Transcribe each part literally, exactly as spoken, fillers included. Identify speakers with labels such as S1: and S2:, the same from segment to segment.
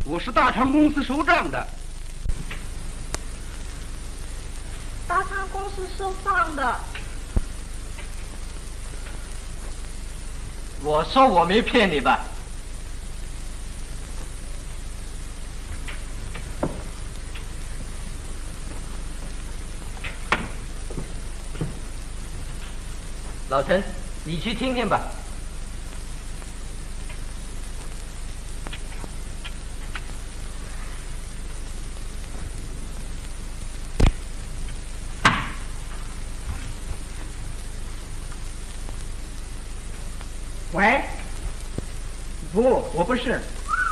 S1: 我是大昌公司收账的。
S2: 大昌公司收账的。
S3: 我说我没骗你吧？老陈，你去听听吧。
S4: 喂？不，我不是。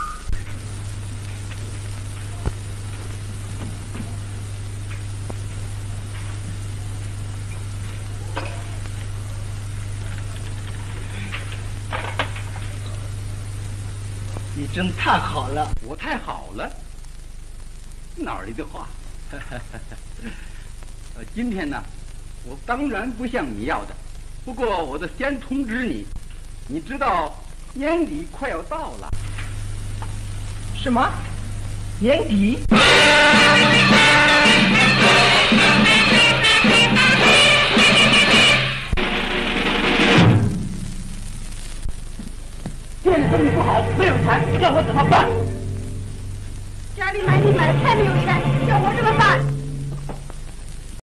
S4: 你真太好了，
S1: 我太好了，哪里的话？呃，今天呢，我当然不向你要的，不过我得先通知你，你知道年底快要到了。
S4: 什么？年底？店里生意不好，没有钱，叫我怎么办？
S2: 家里买米买的太没有钱，叫我怎么办？